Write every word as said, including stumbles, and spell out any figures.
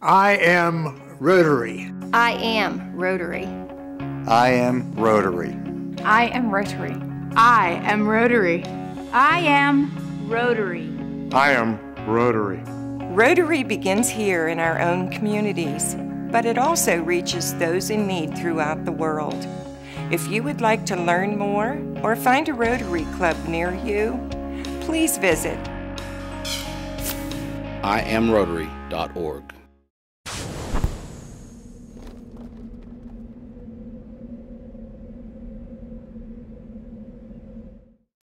I am Rotary. I am Rotary. I am Rotary. I am Rotary. I am Rotary. I am Rotary. I am Rotary. Rotary begins here in our own communities, but it also reaches those in need throughout the world. If you would like to learn more or find a Rotary Club near you, please visit I am Rotary dot org.